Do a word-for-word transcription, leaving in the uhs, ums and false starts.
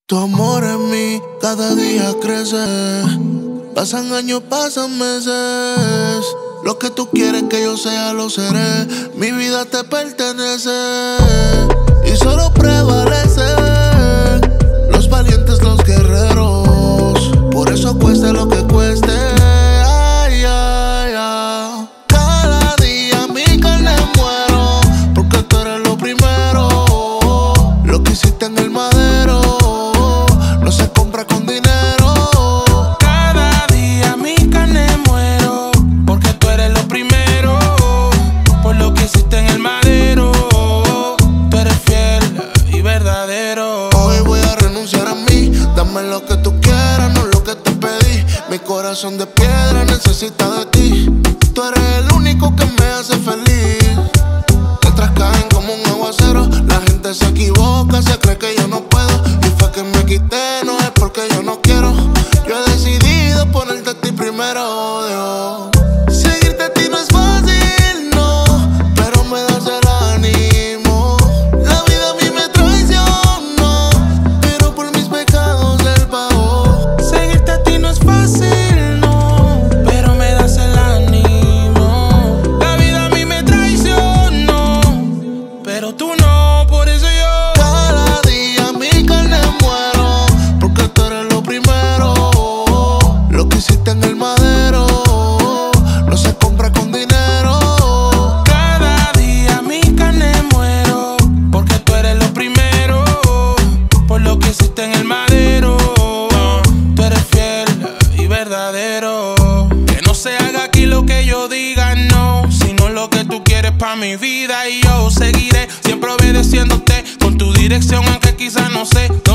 Tu amor en mí cada día crece. Pasan años, pasan meses. Lo que tú quieres que yo sea, lo seré. Mi vida te pertenece. Y solo prevalecen los valientes, los guerreros. Por eso cueste lo que cueste. Ay, ay, ay. Cada día mi carne muero, porque tú eres lo primero. Lo que hiciste en el madero no se compra con dinero. Cada día mi carne muero, porque tú eres lo primero. Por lo que hiciste en el madero, tú eres fiel y verdadero. Hoy voy a renunciar a mí. Dame lo que tú quieras, no lo que te pedí. Mi corazón de piedra necesita de ti. Tú eres el único que me hace feliz. Letras caen como un aguacero. La gente se equivoca, se cree que yo no puedo. Y fue que me quité, no es porque yo no quiero. Yo he decidido ponerte a ti primero, Dios. Seguirte a ti no es fácil, no, pero me das el ánimo. La vida a mí me traicionó, pero por mis pecados él pagó. Seguirte a ti no es fácil, no, pero me das el ánimo. La vida a mí me traicionó, pero tú no, por eso yo Cada día mi carne muero, porque tú eres lo primero. Lo que hiciste en el madero no se compra con dinero. Cada día mi carne muero, porque tú eres lo primero. Por lo que hiciste en el madero, tú eres fiel y verdadero. Que no se haga aquí lo que yo diga, no, sino lo que tú quieres pa' mi vida. Y yo seguiré siempre obedeciéndote con tu dirección, aunque quizás no sé